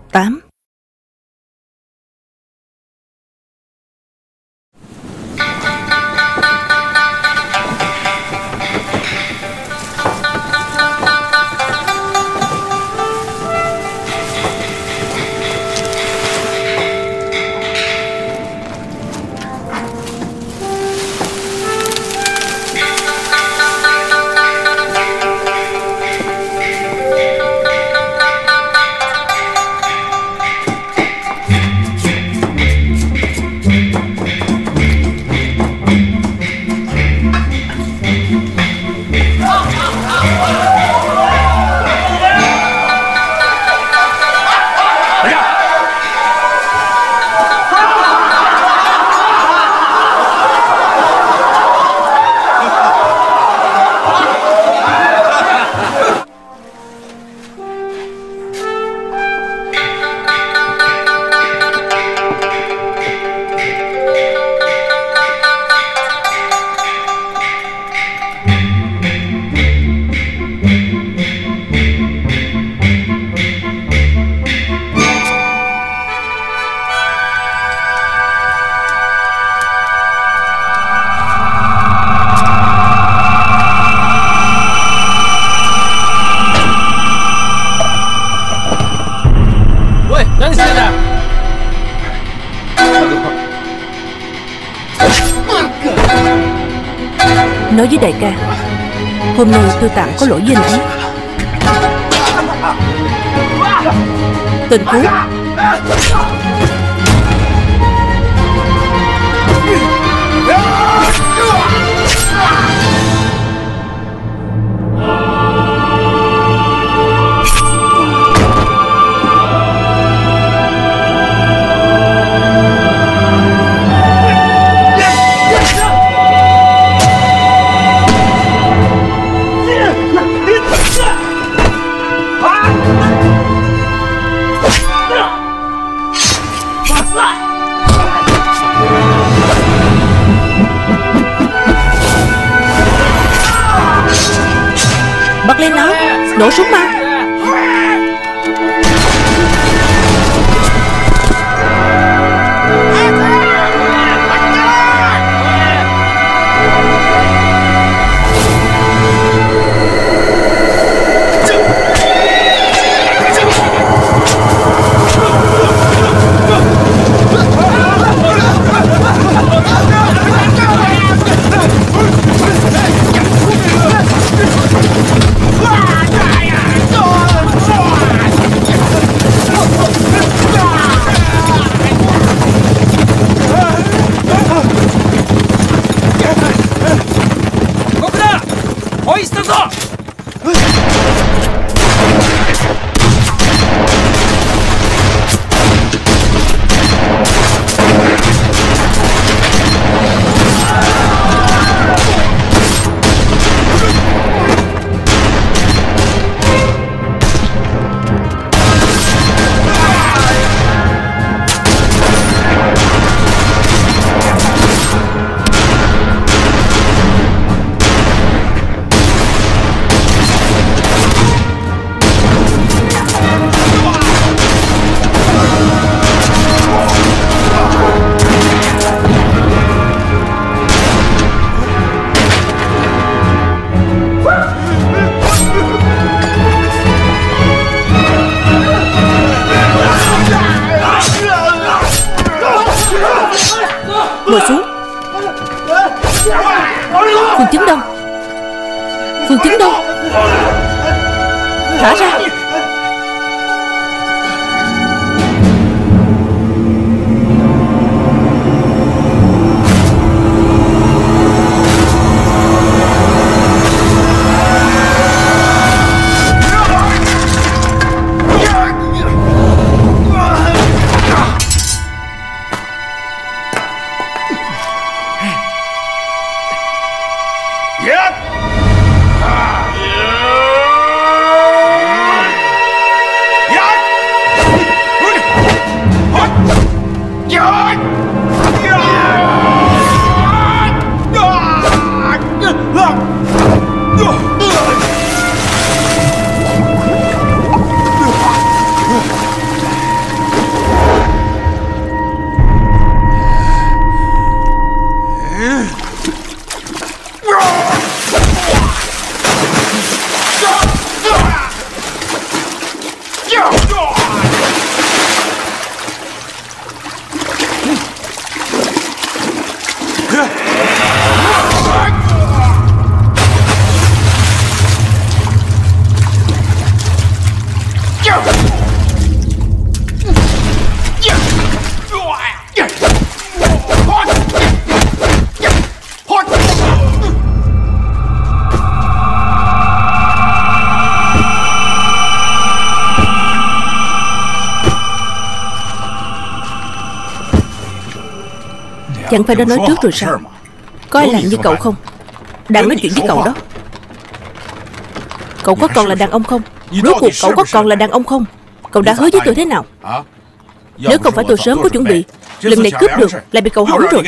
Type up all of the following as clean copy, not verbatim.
8. Nói với đại ca, hôm nay tôi tạm có lỗi với anh ấy. Tên cút. Bật lên nó, nổ súng mau. Chẳng phải đã nói trước rồi sao? Có ai làm như cậu không? Đang nói chuyện với cậu đó. Cậu có còn là đàn ông không? Rốt cuộc cậu có còn là đàn ông không? Cậu đã hứa với tôi thế nào? Nếu không phải tôi sớm có chuẩn bị, lần này cướp được lại bị cậu hỏng rồi.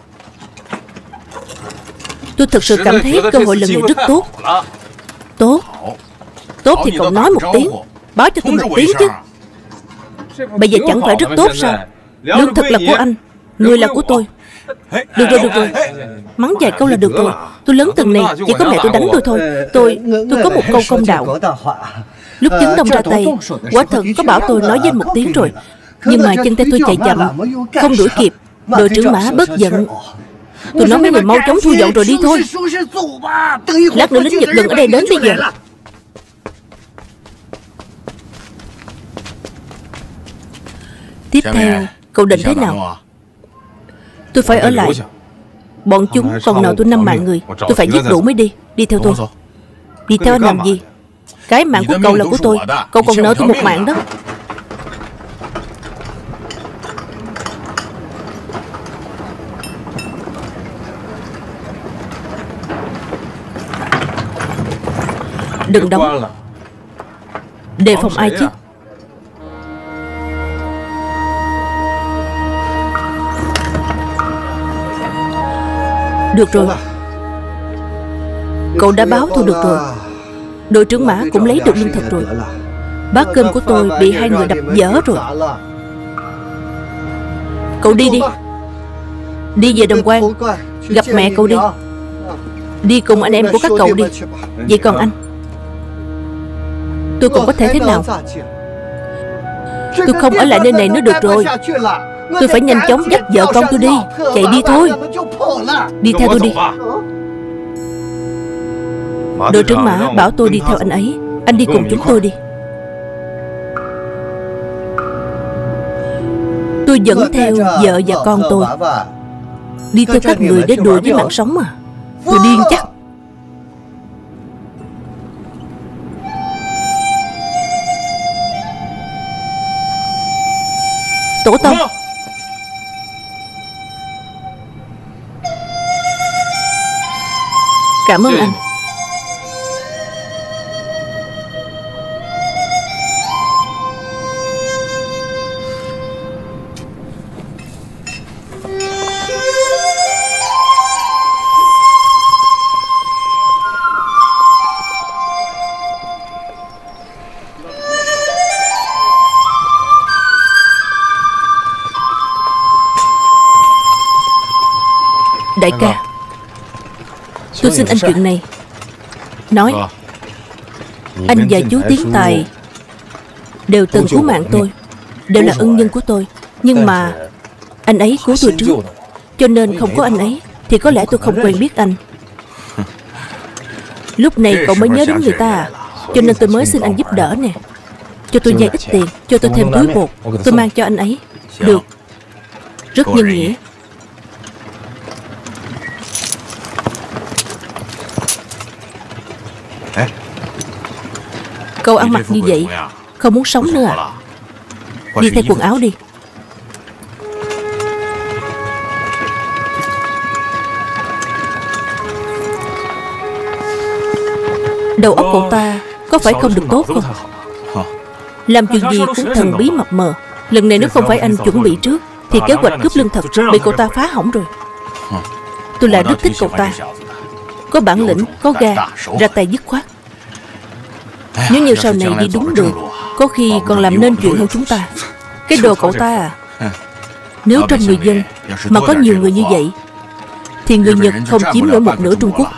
Tôi thực sự cảm thấy cơ hội lần này rất tốt. Tốt? Tốt thì cậu nói một tiếng, báo cho tôi một tiếng chứ. Bây giờ chẳng phải rất tốt sao? Lương thực là của anh, người là của tôi. Được rồi. Mắng vài câu là được rồi. Tôi lớn từng này, chỉ có mẹ tôi đánh tôi thôi. Tôi có một câu công đạo. Lúc Chấn Đông ra tay, quả thật có bảo tôi nói với anh một tiếng rồi. Nhưng mà chân tay tôi chạy chậm, không đuổi kịp. Đội trưởng Mã bất giận. Tôi nói mấy người mau chóng thu dọn rồi đi thôi. Lát nữa lính Nhật gần ở đây đến bây giờ. Tiếp theo, cậu định thế nào? Tôi phải ở lại. Bọn chúng còn nợ tôi 5 mạng người. Tôi phải giết đủ mới đi. Đi theo tôi. Đi theo anh làm gì? Cái mạng của cậu là của tôi. Cậu còn nợ tôi 1 mạng đó. Đừng đóng. Đề phòng ai chứ? Được rồi. Cậu đã báo thù được rồi. Đội trưởng Mã cũng lấy được lương thực rồi. Bát cơm của tôi bị 2 người đập vỡ rồi. Cậu đi đi. Đi về Đồng Quan, gặp mẹ cậu đi. Đi cùng anh em của các cậu đi. Vậy còn anh? Tôi còn có thể thế nào? Tôi không ở lại nơi này nữa được rồi. Tôi phải nhanh chóng dắt vợ con tôi đi. Chạy đi thôi. Đi theo tôi đi. Đội trưởng Mã bảo tôi đi theo anh ấy. Anh đi cùng chúng tôi đi. Tôi dẫn theo vợ và con tôi. Đi theo các người để đùa với mạng sống à? Tôi điên chắc. Tổ tông. Cảm ơn anh. Đại ca, tôi xin anh chuyện này. Nói. Anh và chú Tiến Tài đều từng cứu mạng tôi, đều là ân nhân của tôi. Nhưng mà anh ấy cứu tôi trước, cho nên không có anh ấy thì có lẽ tôi không quen biết anh. Lúc này cậu mới nhớ đến người ta à? Cho nên tôi mới xin anh giúp đỡ nè. Cho tôi vay ít tiền, cho tôi thêm túi bột, tôi mang cho anh ấy. Được. Rất nhân nghĩa. Cậu ăn mặc như vậy không muốn sống nữa à? Đi thay quần áo đi. Đầu óc cậu ta có phải không được tốt không? Làm chuyện gì cũng thần bí mập mờ. Lần này nếu không phải anh chuẩn bị trước thì kế hoạch cướp lương thực bị cậu ta phá hỏng rồi. Tôi lại rất thích cậu ta. Có bản lĩnh, có ga, ra tay dứt khoát. Nếu như sau này đi đúng đường, có khi còn làm nên chuyện hơn chúng ta. Cái đồ cậu ta à? Nếu trong người dân mà có nhiều người như vậy thì người Nhật không chiếm nổi một nửa Trung Quốc.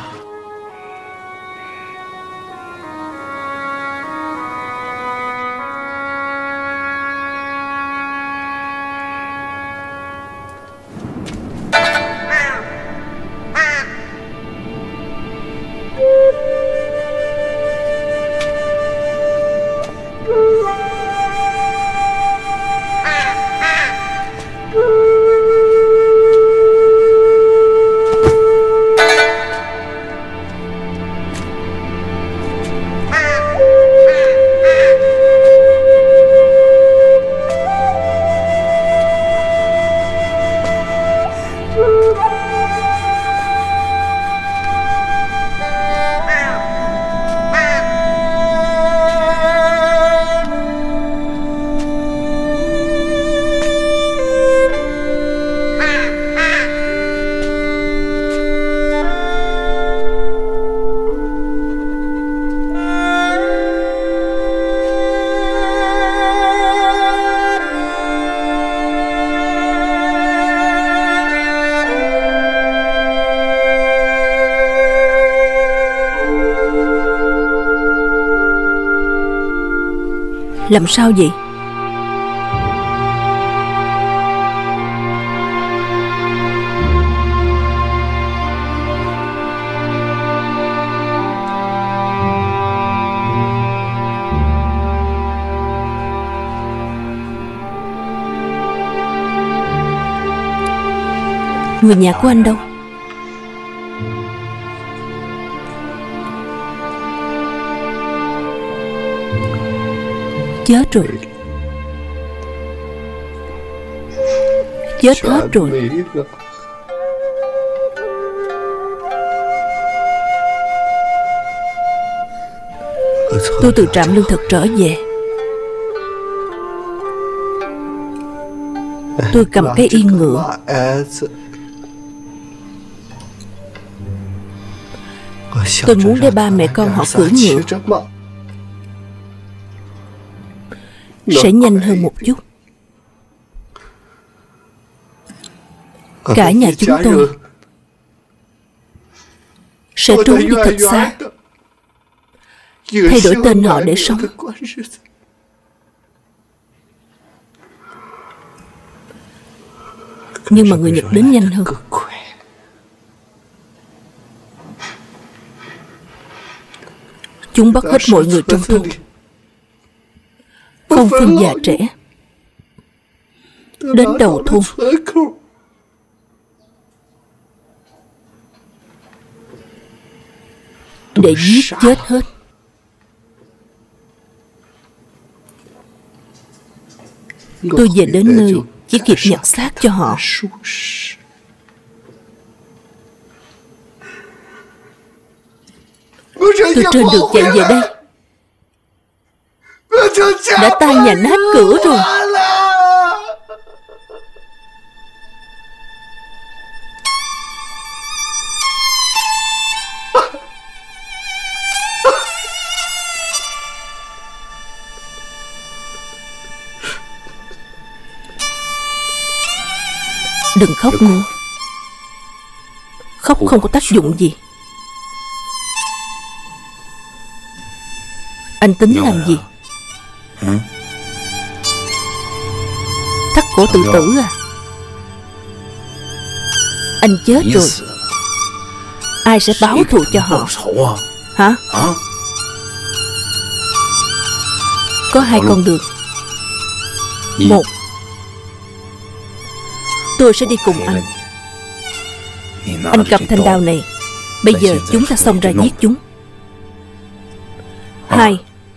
Làm sao vậy? Người nhà của anh đâu? Chết rồi. Chết hết rồi. Tôi từ trạm lương thực trở về. Tôi cầm cái yên ngựa. Tôi muốn để ba mẹ con họ cưỡi ngựa sẽ nhanh hơn một chút. Cả nhà chúng tôi sẽ trốn đi thật xa, thay đổi tên họ để sống. Nhưng mà người Nhật đến nhanh hơn. Chúng bắt hết mọi người trong thôn, không phân già trẻ, đến đầu thôn. Để giết chết hết. Tôi về đến nơi chỉ kịp nhặt xác cho họ. Tôi trên đường chạy về đây đã tan nhà nát cửa rồi. Đừng khóc nữa. Khóc không có tác dụng gì. Anh tính làm gì? Thắt cổ tự tử à? Anh chết rồi, ai sẽ báo thù cho họ? Hả? Có hai con đường. Một, tôi sẽ đi cùng anh. Anh cầm thanh đao này, bây giờ chúng ta xông ra giết chúng. Hai,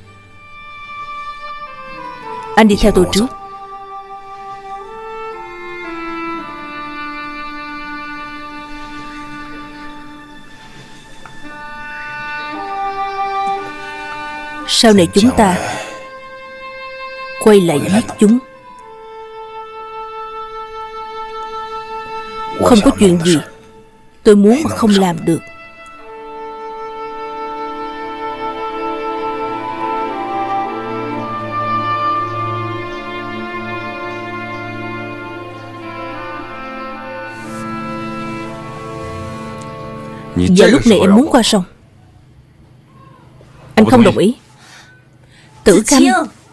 anh đi theo tôi trước. Sau này chúng ta quay lại giết chúng. Không có chuyện gì tôi muốn mà không làm được. Giờ lúc này em muốn qua sông. Anh không đồng ý. Tử Canh,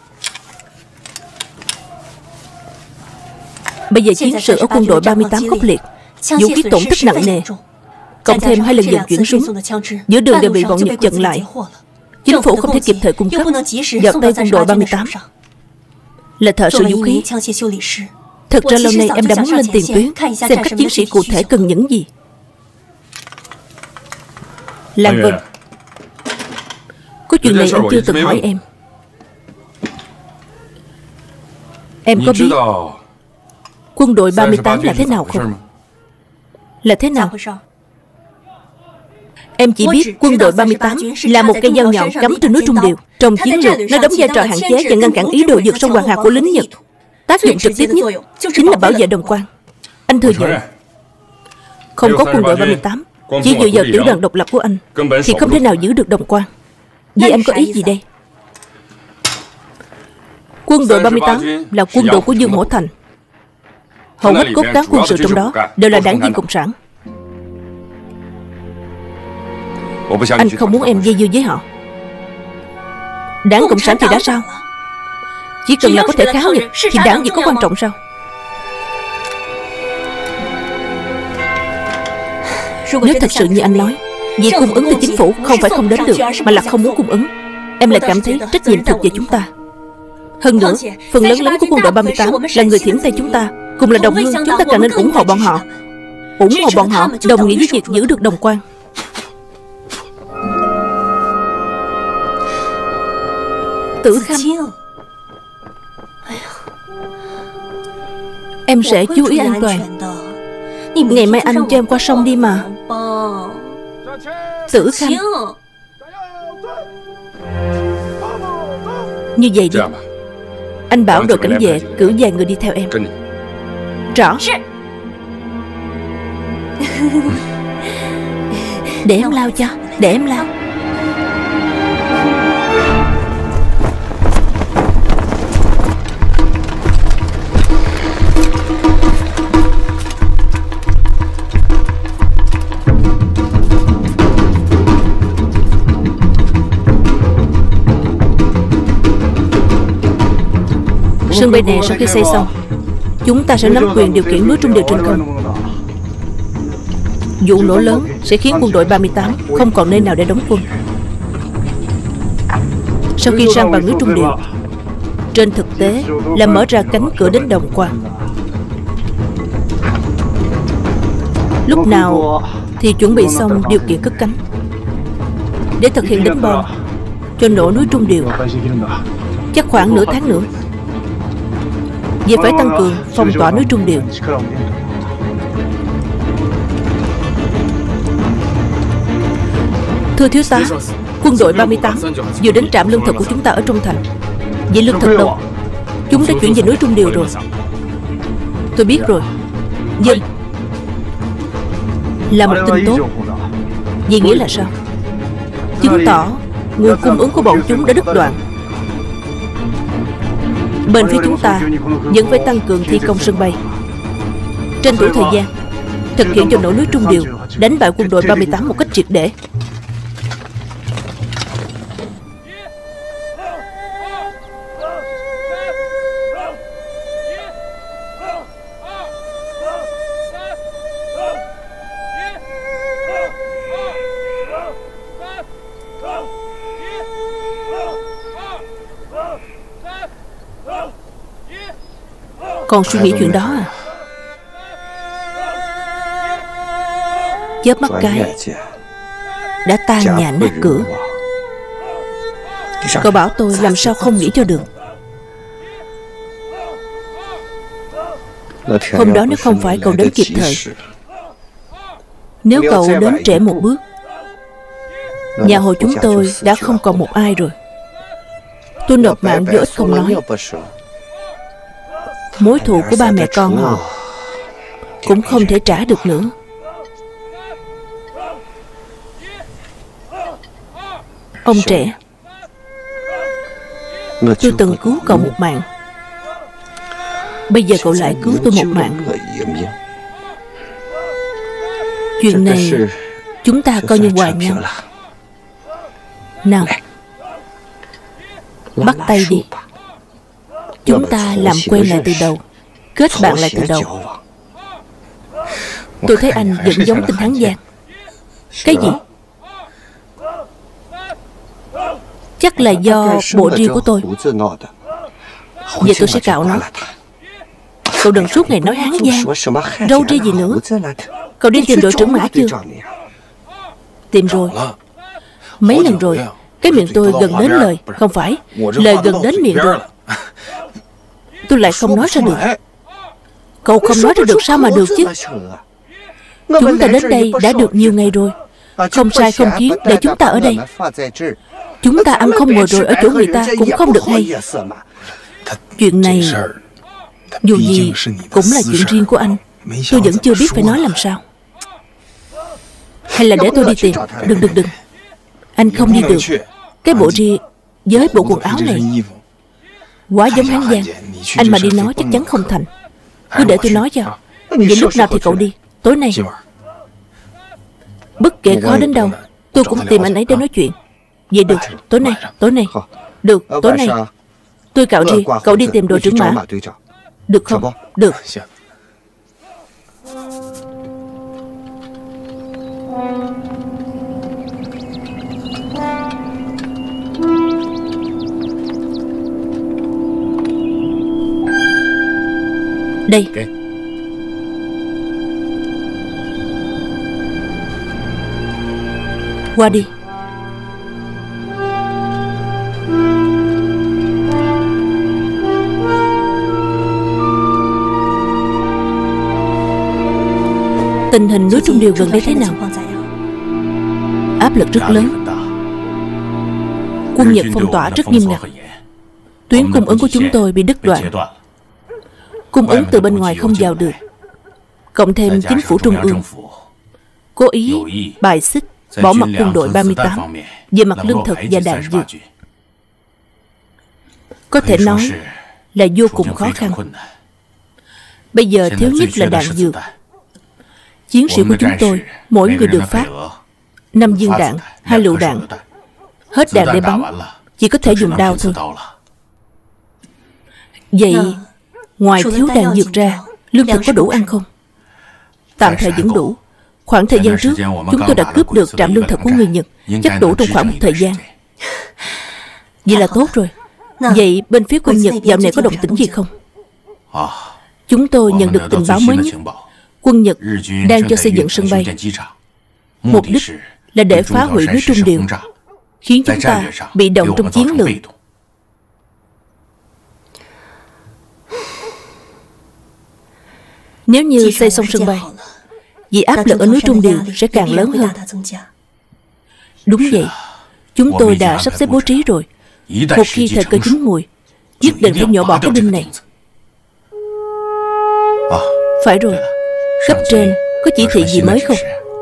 bây giờ chiến sự ở quân đội 38 khốc liệt, vũ khí tổn thất nặng nề, cộng thêm 2 lần vận chuyển súng, giữa đường đều bị bọn Nhật chặn lại. Chính phủ không thể kịp thời cung cấp vào tay quân đội 38. Là thợ sửa vũ khí, thật ra lâu nay em đã muốn lên tiền tuyến xem các chiến sĩ cụ thể cần những gì. Lan Vân, có chuyện này anh chưa từng hỏi em. Em có biết quân đội 38 là thế nào không? Là thế nào? Em chỉ biết quân đội 38 là một cây dao nhọn cắm trên núi Trung Điều. Trong chiến lược, nó đóng vai trò hạn chế và ngăn cản ý đồ vượt sông Hoàng Hà của lính Nhật. Tác dụng trực tiếp nhất chính là bảo vệ đồng quan. Anh thừa nhận, không có quân đội 38, chỉ dựa vào tiểu đoàn độc lập của anh thì không thể nào giữ được đồng quan. Vậy anh có ý gì đây? Quân đội 38 là quân đội của Dương Hổ Thành. Hầu hết cốt cán quân sự trong đó đều là đảng viên Cộng sản. Anh không muốn em dây dưa với họ. Đảng Cộng sản thì đã sao? Chỉ cần là có thể kháng nghịch thì đảng gì có quan trọng sao? Nếu thật sự như anh nói, việc cung ứng từ chính phủ không phải không đến được, mà là không muốn cung ứng, em lại cảm thấy trách nhiệm thuộc về chúng ta. Hơn nữa, phần lớn lính của quân đội 38 là người thiểm tây chúng ta, cùng là đồng hương, chúng ta càng nên ủng hộ bọn họ. Ủng hộ bọn họ đồng nghĩa với việc giữ được đồng quan. Tử Khanh, em sẽ chú ý an toàn. Ngày mai anh cho em qua sông đi mà. Tử Khanh, như vậy đi, anh bảo đội cảnh vệ cử vài người đi theo em. Rõ. Để em lao cho, để em lao. Sân bay này sau khi xây xong, chúng ta sẽ nắm quyền điều khiển núi Trung Điều trên không. Vụ nổ lớn sẽ khiến quân đội 38 không còn nơi nào để đóng quân. Sau khi sang bằng núi Trung Điều, trên thực tế là mở ra cánh cửa đến Đồng Quan. Lúc nào thì chuẩn bị xong điều kiện cất cánh để thực hiện đánh bom cho nổ núi Trung Điều. Chắc khoảng nửa tháng nữa. Vì phải tăng cường phong tỏa núi Trung Điều. Thưa thiếu tá, quân đội 38 vừa đến trạm lương thực của chúng ta ở trong thành. Vậy lương thực đâu? Chúng đã chuyển về núi Trung Điều rồi. Tôi biết rồi. Vâng. Là một tin tốt. Vậy nghĩa là sao? Chứng tỏ nguồn cung ứng của bọn chúng đã đứt đoạn. Bên phía chúng ta vẫn phải tăng cường thi công sân bay, tranh thủ thời gian thực hiện cho nổ núi Trung Điều, đánh bại quân đội 38 một cách triệt để. Còn suy nghĩ chuyện đó à? Chớp mắt cái đã tan nhà nát cửa. Cậu bảo tôi làm sao không nghĩ cho được. Hôm đó nếu không phải cậu đến kịp thời, nếu cậu đến trễ một bước, nhà Hồ chúng tôi đã không còn một ai rồi. Tôi nộp mạng vô ích không nói, mối thù của ba mẹ con họ cũng không thể trả được nữa. Ông trẻ, tôi từng cứu cậu một mạng, bây giờ cậu lại cứu tôi một mạng. Chuyện này chúng ta coi như hòa nhau. Nào, bắt tay đi. Chúng ta làm quen lại từ đầu, kết bạn lại từ đầu. Tôi thấy anh vẫn giống tên Hán Giang. Cái gì? Chắc là do bộ riêng của tôi. Vậy tôi sẽ cạo nó. Cậu đừng suốt ngày nói Hán Giang, râu ria gì nữa. Cậu đi tìm đội trưởng Mã chưa? Tìm rồi. Mấy lần rồi. Cái miệng tôi gần đến lời. Không phải, lời gần đến miệng rồi. Tôi lại không nói ra được. Cậu không nói ra được sao mà được chứ? Chúng ta đến đây đã được nhiều ngày rồi. Không sai không khiến để chúng ta ở đây. Chúng ta ăn không ngồi rồi ở chỗ người ta cũng không được hay. Chuyện này dù gì cũng là chuyện riêng của anh. Tôi vẫn chưa biết phải nói làm sao. Hay là để tôi đi tìm. Đừng. Anh không đi được. Cái bộ ria với bộ quần áo này quá giống Hán Giang. Anh mà đi nói chắc chắn không thành. Cứ để tôi nói cho. Vậy lúc nào thì cậu đi? Tối nay. Bất kể khó đến đâu, tôi cũng tìm anh ấy để nói chuyện. Vậy được, tối nay. Được, tối nay. Tôi Tôi cạo ri, cậu đi tìm đội trưởng Mã. Được không? Được. Đây. Qua đi. Tình hình núi Trung Điều gần đây thế nào? Áp lực rất lớn. Quân Nhật phong tỏa rất nghiêm ngặt. Tuyến cung ứng của chúng tôi bị đứt đoạn. Cung ứng từ bên ngoài không vào được. Cộng thêm chính phủ trung ương cố ý bài xích, bỏ mặt quân đội 38 về mặt lương thực và đạn dược. Có thể nói là vô cùng khó khăn. Bây giờ thiếu nhất là đạn dược. Chiến sĩ của chúng tôi mỗi người được phát 5 viên đạn, 2 lựu đạn. Hết đạn để bắn, chỉ có thể dùng đao thôi. Vậy ngoài thiếu đạn dược ra, lương thực có đủ ăn không? Tạm thời vẫn đủ. Khoảng thời gian trước, chúng tôi đã cướp được trạm lương thực của người Nhật, chắc đủ trong khoảng một thời gian. Vậy là tốt rồi. Vậy bên phía quân Nhật dạo này có động tĩnh gì không? Chúng tôi nhận được tình báo mới nhất. Quân Nhật đang cho xây dựng sân bay. Mục đích là để phá hủy núi Trung Điều, khiến chúng ta bị động trong chiến lược. Nếu như xây xong sân bay, vì áp lực ở núi Trung Điều sẽ càng lớn hơn. Đúng vậy. Chúng tôi đã sắp xếp bố trí rồi. Một khi thời cơ chín mùi, nhất định phải nhổ bỏ cái đinh này. Phải rồi. Cấp trên có chỉ thị gì mới không?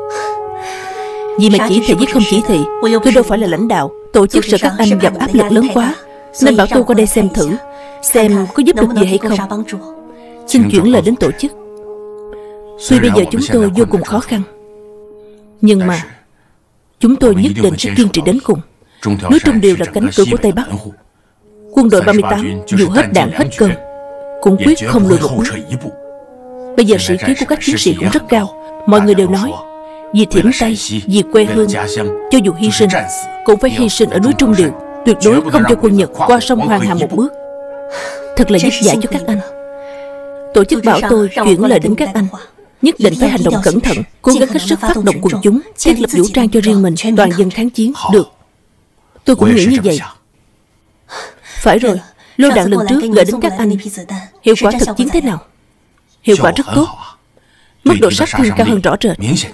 Vì mà chỉ thị với không chỉ thị, tôi đâu phải là lãnh đạo. Tổ chức Sở Các Anh gặp áp lực lớn quá, nên bảo tôi qua đây xem thử, xem có giúp được gì hay không. Xin chuyển lời đến tổ chức. Tuy bây giờ chúng tôi vô cùng khó khăn, nhưng mà chúng tôi nhất định sẽ kiên trì đến cùng. Núi Trung Điều là cánh cửa của Tây Bắc. Quân đội 38 dù hết đạn hết cơm cũng quyết không lùi một bước. Bây giờ sĩ khí của các chiến sĩ cũng rất cao. Mọi người đều nói vì Thiểm Tây, vì quê hương, cho dù hy sinh cũng phải hy sinh ở núi Trung Điều. Tuyệt đối không cho quân Nhật qua sông Hoàng Hà một bước. Thật là vất vả cho các anh. Tổ chức bảo tôi chuyển lời đến các anh, nhất định phải hành động cẩn thận, cố gắng hết sức phát động quần chúng, thiết lập vũ trang cho riêng mình, toàn dân kháng chiến. Được, tôi cũng nghĩ như vậy. Phải rồi, lô đạn lần trước gửi đến các anh, hiệu quả thực chiến thế nào? Hiệu quả rất tốt, mức độ sát thương cao hơn rõ rệt.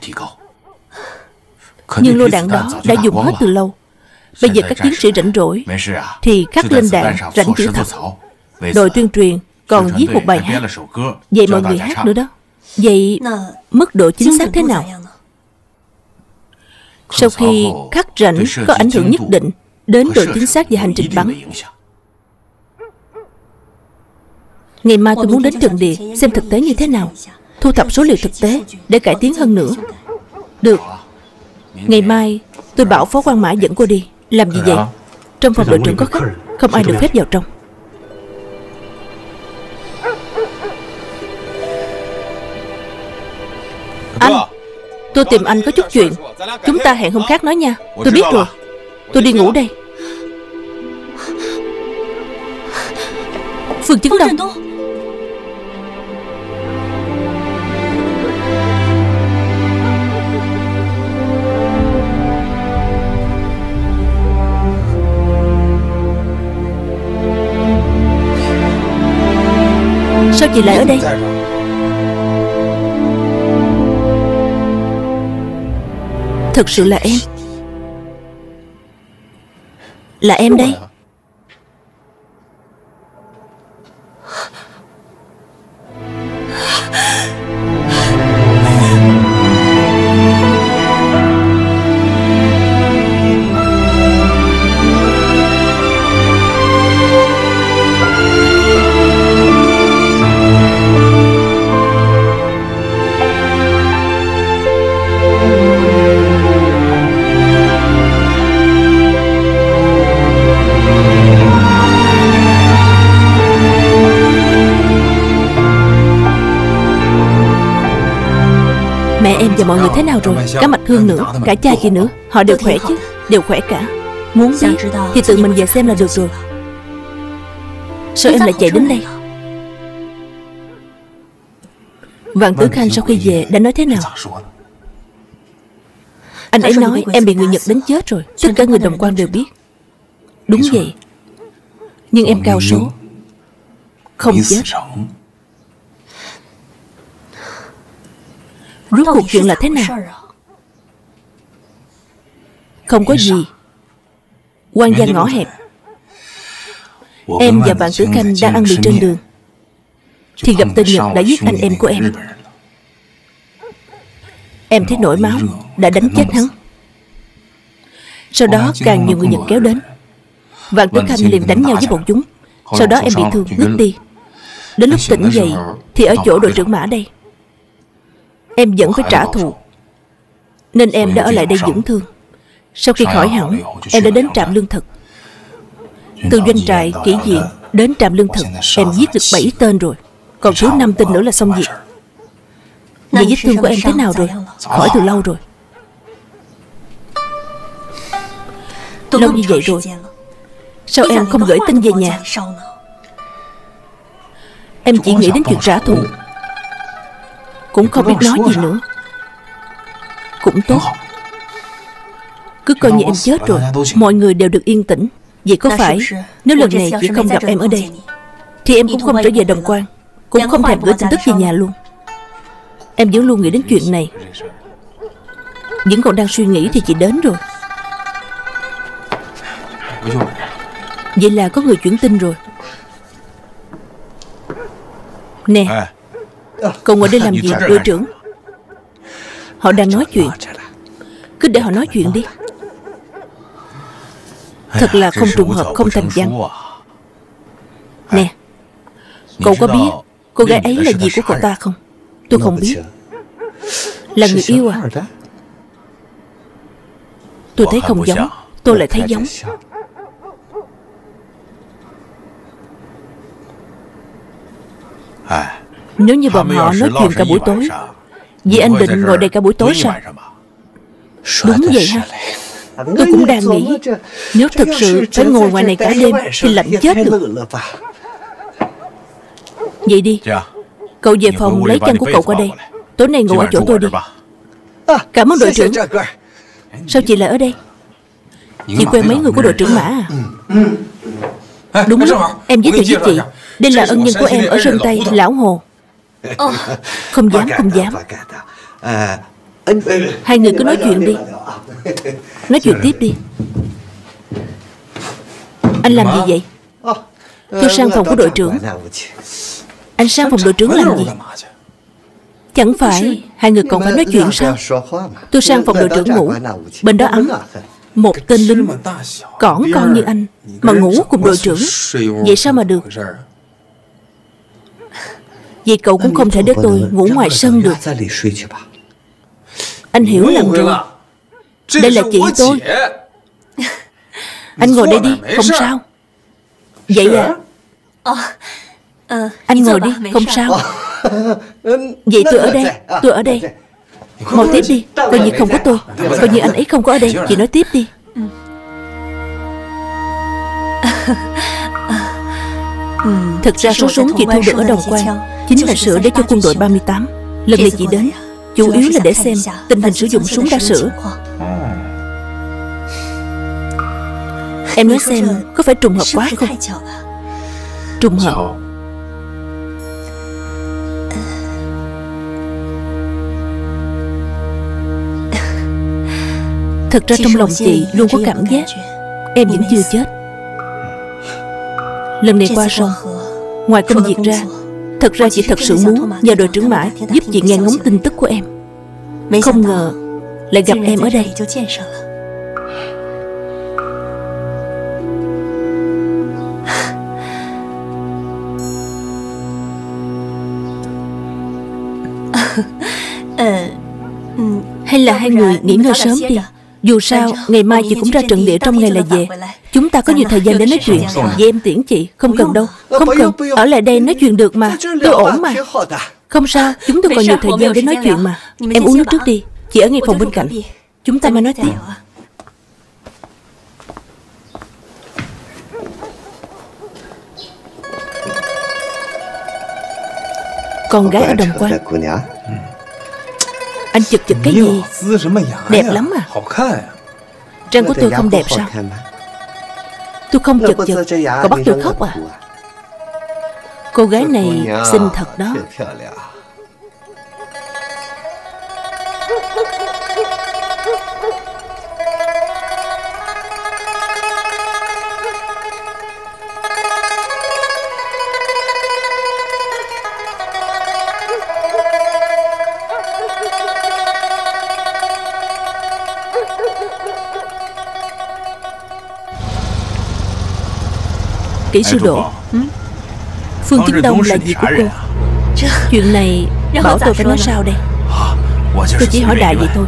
Nhưng lô đạn đó đã dùng hết từ lâu. Bây giờ các chiến sĩ rảnh rỗi thì khắc lên đạn rảnh chữ thập. Đội tuyên truyền còn viết một bài hát, vậy mọi người hát nữa đó. Vậy mức độ chính xác thế nào? Sau khi khắc rảnh có ảnh hưởng nhất định đến độ chính xác và hành trình bắn. Ngày mai tôi muốn đến trận địa xem thực tế như thế nào, thu thập số liệu thực tế để cải tiến hơn nữa. Được. Ngày mai tôi bảo Phó Quan Mã dẫn cô đi. Làm gì vậy? Trong phòng đội trưởng có khách, không ai được phép vào trong. Anh, tôi tìm anh có chút chuyện. Chúng ta hẹn hôm khác nói nha. Tôi biết rồi. Tôi đi ngủ đây. Phương Chứng Đông. Sao chị lại ở đây? Thật sự là em. Là em đây. Mẹ em và mọi người thế nào rồi? Cả Mạch Hương nữa, cả cha chị nữa. Họ đều khỏe chứ? Đều khỏe cả. Muốn biết thì tự mình về xem là được rồi. Sao em lại chạy đến đây? Vạn Tử Khanh sau khi về đã nói thế nào? Anh ấy nói em bị người Nhật đánh chết rồi. Tất cả người Đồng Quan đều biết. Đúng vậy. Nhưng em cao số, không chết. Rốt cuộc chuyện là thế nào? Không có gì. Quan gia ngõ hẹp. Em và Vạn Tử Khanh đang ăn mì trên đường thì gặp tên Nhật đã giết anh em của em. Em thấy nổi máu, đã đánh chết hắn. Sau đó càng nhiều người Nhật kéo đến. Vạn Tử Khanh liền đánh nhau với bọn chúng. Sau đó em bị thương, ngất đi. Đến lúc tỉnh dậy thì ở chỗ đội trưởng Mã đây. Em vẫn phải trả thù, nên em đã ở lại đây dưỡng thương. Sau khi khỏi hẳn, em đã đến trạm lương thực. Từ doanh trại Kỷ Diện đến trạm lương thực, em giết được 7 tên rồi. Còn thiếu 5 tên nữa là xong việc. Vậy vết thương của em thế nào rồi? Khỏi từ lâu rồi. Lâu như vậy rồi, sao em không gửi tin về nhà? Em chỉ nghĩ đến chuyện trả thù, cũng không biết nói gì nữa. Cũng tốt. Cứ coi như em chết rồi, mọi người đều được yên tĩnh. Vậy có phải nếu lần này chị không gặp em ở đây thì em cũng không trở về Đồng Quan, cũng không thèm gửi tin tức về nhà luôn? Em vẫn luôn nghĩ đến chuyện này. Vẫn còn đang suy nghĩ thì chị đến rồi. Vậy là có người chuyển tin rồi. Nè, cậu ngồi đây làm gì đội trưởng? Họ đang nói chuyện, cứ để họ nói chuyện đi. Thật là không trùng hợp, không thành văn. Nè, cậu có biết cô gái ấy là gì của cậu ta không? Tôi không biết. Là người yêu à? Tôi thấy không giống, tôi lại thấy giống. Nếu như bọn họ nói chuyện cả buổi tối, vì anh định ngồi đây cả buổi tối sao? Đúng vậy ha. Tôi cũng đang nghĩ, nếu thật sự phải ngồi ngoài này cả đêm thì lạnh chết được. Vậy đi, cậu về phòng lấy chăn của cậu qua đây. Tối nay ngủ ở chỗ tôi đi. Cảm ơn đội trưởng. Sao chị lại ở đây? Chị quen mấy người của đội trưởng Mã à? Đúng lúc em giới thiệu với chị, đây là ân nhân của em ở Sơn Tây, Lão Hồ. Không dám, không dám. Hai người cứ nói chuyện đi. Nói chuyện tiếp đi. Anh làm gì vậy? Tôi sang phòng của đội trưởng. Anh sang phòng đội trưởng làm gì? Chẳng phải hai người còn phải nói chuyện sao? Tôi sang phòng đội trưởng ngủ, bên đó ấm. Một tên lính cỏn con như anh mà ngủ cùng đội trưởng, vậy sao mà được? Vậy cậu cũng không thể để tôi ngủ ngoài sân được. Anh hiểu lầm rồi. Đây là chị tôi. Anh ngồi đây đi, không sao. Vậy à? Anh ngồi đi, không sao. Vậy tôi ở đây, tôi ở đây. Ngồi tiếp đi, coi như không có tôi, coi như anh ấy không có ở đây. Chị nói tiếp đi. Thực ra số súng chị thu được ở Đồng Quan chính là sửa để cho quân đội 38. Lần này chị đến chủ yếu là để xem tình hình sử dụng súng đã sửa. Em nói xem có phải trùng hợp quá không? Trùng hợp. Thật ra trong lòng chị luôn có cảm giác em vẫn chưa chết. Lần này qua sông, ngoài công việc ra, thật ra chị thật sự muốn nhờ đội trưởng Mã giúp chị nghe ngóng tin tức của em. Không ngờ lại gặp em ở đây. Hay là hai người nghỉ ngơi sớm đi. Dù sao ngày mai chị cũng ra trận địa trong ngày là về. Chúng ta có nhiều thời gian để nói chuyện. Vậy em tiễn chị. Không cần đâu. Không cần. Ở lại đây nói chuyện được mà. Tôi ổn mà. Không sao, chúng tôi còn nhiều thời gian để nói chuyện mà. Em uống nước trước đi. Chị ở ngay phòng bên cạnh. Chúng ta mai nói tiếp. Con gái ở Đồng Quan. Anh chực cái gì? Đẹp lắm à? Răng của tôi không đẹp sao? Tôi không chực, cậu bắt tôi khóc à? Cô gái này xinh thật đó. Kỹ sư Độ, Phương Chính Đông là gì của cô? Chuyện này bảo tôi phải nói sao đây? Tôi chỉ hỏi đại vậy thôi.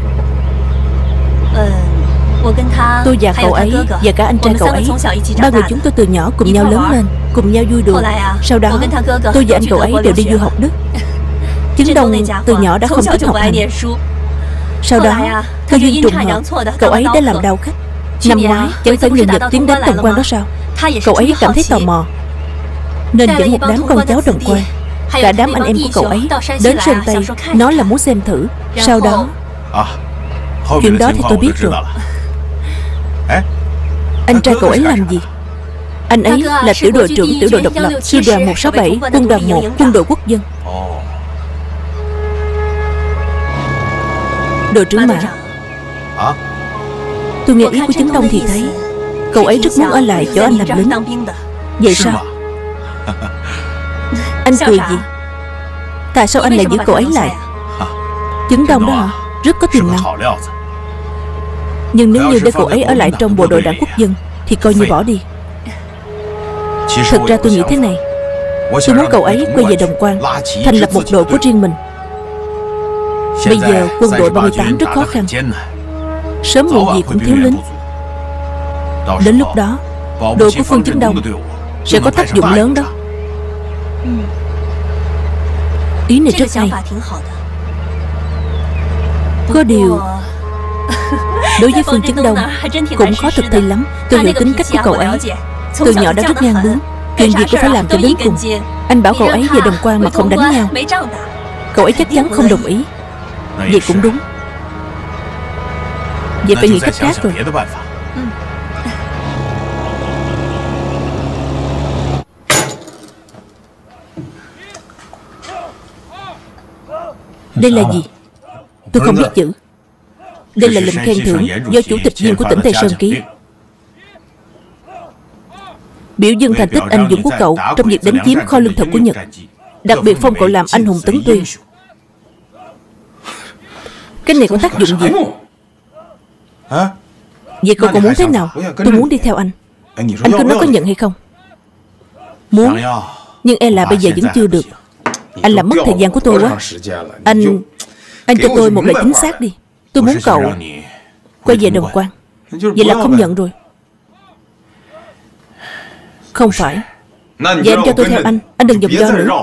Tôi và cậu ấy và cả anh trai cậu ấy, ba người chúng tôi từ nhỏ cùng nhau lớn lên, cùng nhau vui đùa. Sau đó tôi và anh cậu ấy đều đi du học Đức. Chính Đông từ nhỏ đã không thích học hành. Sau đó cơ duyên trùng hợp, cậu ấy đã làm đau khách. Năm ngoái chẳng phải người Nhật tiến đến Đồng Quan đó sao? Cậu ấy cảm thấy tò mò nên dẫn một đám con cháu Đồng Quan, cả đám anh em của cậu ấy đến Sơn Tây, nói là muốn xem thử. Sau đó chuyện đó thì tôi biết rồi. Anh trai cậu ấy làm gì? Anh ấy là tiểu đội trưởng tiểu đội độc lập, sư đoàn 167, quân đoàn 1, quân đội quốc dân. Đội trưởng Mã, tôi nghe ý của Chính Đông thì thấy cậu ấy rất muốn ở lại chỗ anh làm lính. Vậy sao? Anh cười gì? Tại sao anh lại giữ cậu ấy lại? Chính Đông đó hả? Rất có tiềm năng. Nhưng nếu như để cậu ấy ở lại trong bộ đội đảng quốc dân thì coi như bỏ đi. Thực ra tôi nghĩ thế này, tôi muốn cậu ấy quay về Đồng Quan, thành lập một đội của riêng mình. Bây giờ quân đội 38 rất khó khăn, sớm muộn gì cũng thiếu lính. Đến lúc đó đội của Phương Chính Đông sẽ có tác dụng lớn đó. Ý này rất hay. Có điều đối với Phương Chính Đông cũng khó thực thi lắm. Tôi hiểu tính cách của cậu ấy, từ nhỏ đã rất ngang bướng, chuyện gì cũng phải làm cho đến cùng. Anh bảo cậu ấy về Đồng Quan mà không đánh nhau, cậu ấy chắc chắn không đồng ý. Vậy cũng đúng. Vậy phải nghĩ cách khác rồi. Đây là gì? Tôi không biết chữ. Đây là lệnh khen thưởng do chủ tịch viên của tỉnh Tây Sơn ký, biểu dương thành tích anh dũng của cậu trong việc đánh chiếm kho lương thực của Nhật, đặc biệt phong cậu làm anh hùng Tấn Tuyên. Cái này có tác dụng gì? Vậy cậu còn muốn thế nào? Tôi muốn đi theo anh. Anh cứ nói có nhận hay không? Muốn, nhưng e là bây giờ vẫn chưa được. Anh làm mất thời gian của tôi quá. Anh cho tôi một lời chính xác đi. Tôi muốn cậu quay về Đồng Quan. Vậy là không nhận rồi. Không phải. Vậy anh cho tôi theo anh đừng vòng vo nữa.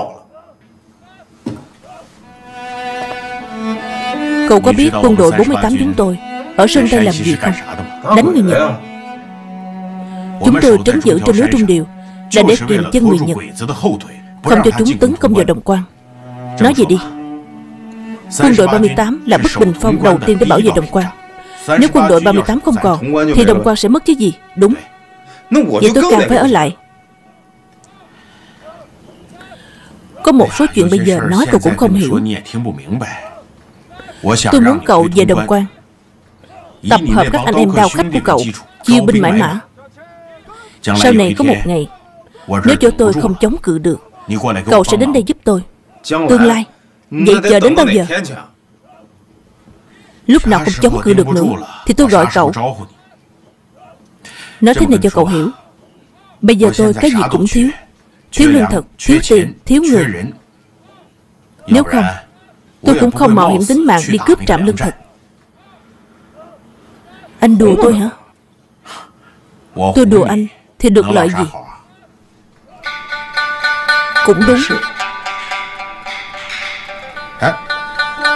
Cậu có biết quân đội 48 chúng tôi ở Sơn Tây làm gì không? Đánh người Nhật. Chúng tôi trấn giữ trên núi Trung Điều là để kiềm chân người Nhật, không cho chúng tấn công vào Đồng Quan. Nói gì đi. Quân đội 38 là bức bình phong đầu tiên để bảo vệ Đồng Quan. Nếu quân đội 38 không còn thì Đồng Quan sẽ mất chứ gì. Đúng. Vậy tôi càng phải ở lại. Có một số chuyện bây giờ nói cậu cũng không hiểu. Tôi muốn cậu về Đồng Quan, tập hợp các anh em đao khách của cậu, chiêu binh mãi mã. Sau này có một ngày, nếu chỗ tôi không chống cự được, cậu sẽ đến đây giúp tôi. Tương lai. Vậy chờ đến bao giờ? Lúc nào không chống cự được nữa thì tôi gọi cậu. Nói thế này cho cậu hiểu. Bây giờ tôi cái gì cũng thiếu. Thiếu lương thực, thiếu tiền, thiếu người. Nếu không, tôi cũng không mạo hiểm tính mạng đi cướp trạm lương thực. Anh đùa tôi hả? Tôi đùa anh thì được lợi gì? Cũng đúng.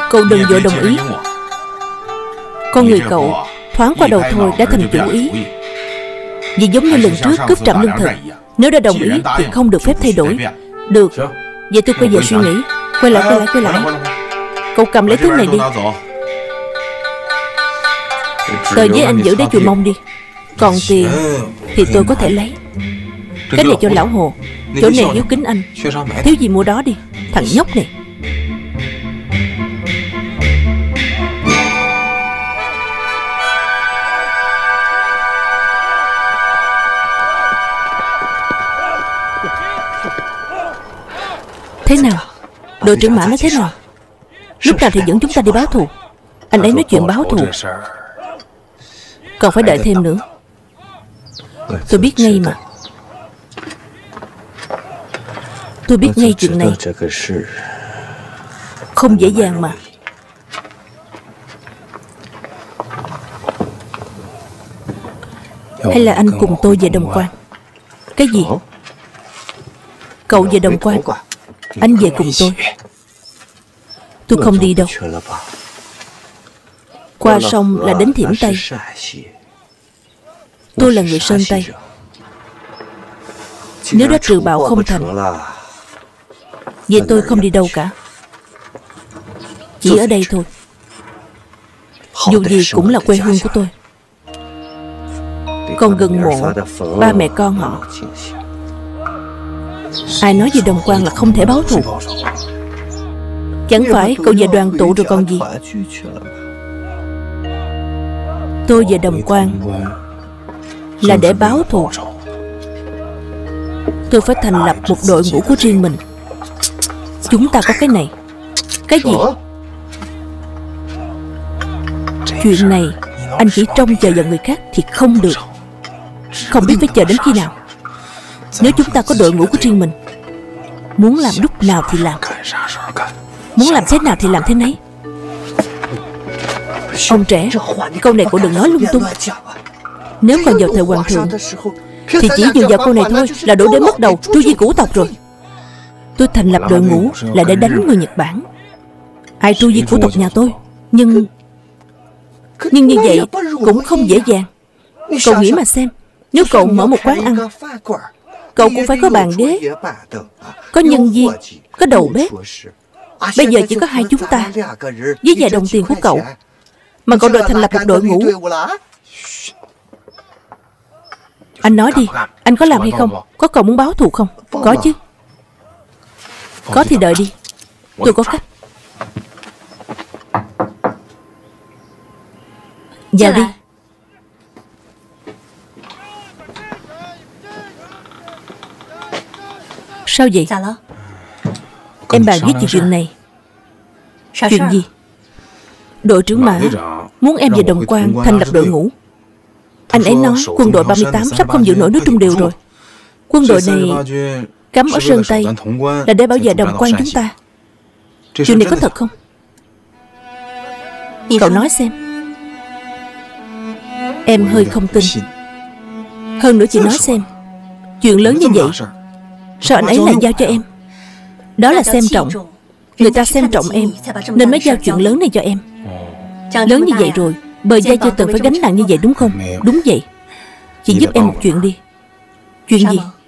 Cậu đừng vội đồng ý. Con người cậu thoáng qua đầu thôi đã thành chủ ý. Vì giống như lần trước cướp trạm lương thực, nếu đã đồng ý thì không được phép thay đổi. Được, vậy tôi quay về suy nghĩ. Quay lại. Cậu cầm lấy thứ này đi. Tờ giấy anh giữ để chùi mông đi. Còn tiền thì tôi có thể lấy. Cái này cho lão Hồ, chỗ này hiếu kính anh. Thiếu gì mua đó đi. Thằng nhóc này. Thế nào? Đội trưởng Mã nói thế nào? Lúc nào thì dẫn chúng ta đi báo thù? Anh ấy nói chuyện báo thù còn phải đợi thêm nữa. Tôi biết ngay mà. Tôi biết ngay chuyện này không dễ dàng mà. Hay là anh cùng tôi về Đồng Quan? Cái gì? Cậu về Đồng Quan, anh về cùng tôi. Tôi không đi đâu. Qua sông là đến Thiểm Tây. Tôi là người Sơn Tây. Nếu đã trừ bạo không thành, vậy tôi không đi đâu cả. Chỉ ở đây thôi. Dù gì cũng là quê hương của tôi. Còn gần mộ ba mẹ con họ. Ai nói về Đồng Quan là không thể báo thù? Chẳng phải cậu về đoàn tụ rồi còn gì? Tôi về Đồng Quan là để báo thù. Tôi phải thành lập một đội ngũ của riêng mình. Chúng ta có cái này. Cái gì? Chuyện này anh chỉ trông chờ vào người khác thì không được. Không biết phải chờ đến khi nào. Nếu chúng ta có đội ngũ của riêng mình, muốn làm lúc nào thì làm, muốn làm thế nào thì làm thế nấy. Ông trẻ, câu này cậu đừng nói lung tung. Nếu còn vào thời hoàng thượng thì chỉ dựa vào câu này thôi là đủ để mất đầu tru di cửu tộc rồi. Tôi thành lập đội ngũ là để đánh người Nhật Bản. Ai tru di cửu tộc nhà tôi. Nhưng như vậy cũng không dễ dàng. Cậu nghĩ mà xem, nếu cậu mở một quán ăn, cậu cũng phải có bàn ghế, có nhân viên, có đầu bếp. Bây giờ chỉ có hai chúng ta với vài đồng tiền của cậu mà cậu đòi thành lập một đội ngũ. Anh nói đi, anh có làm hay không? Có còn muốn báo thù không? Có chứ. Có thì đợi đi. Tôi có cách. Vào đi. Sao vậy? Em bàn với chị chuyện này. Chuyện gì? Đội trưởng Mã muốn em về Đồng Quan thành lập đội ngũ. Anh ấy nói quân đội 38 sắp không giữ nổi nước Trung Điều rồi. Quân đội này cắm ở Sơn Tây là để bảo vệ Đồng Quan chúng ta. Chuyện này có thật không? Cậu nói xem. Em hơi không tin. Hơn nữa chị nói xem, chuyện lớn như vậy sao anh ấy lại giao cho em? Đó là xem trọng. Người ta xem trọng em nên mới giao chuyện lớn này cho em. Lớn như vậy rồi, bờ vai chưa từng phải gánh nặng như vậy đúng không? Đúng vậy. Chị giúp em một chuyện đi. Chuyện gì?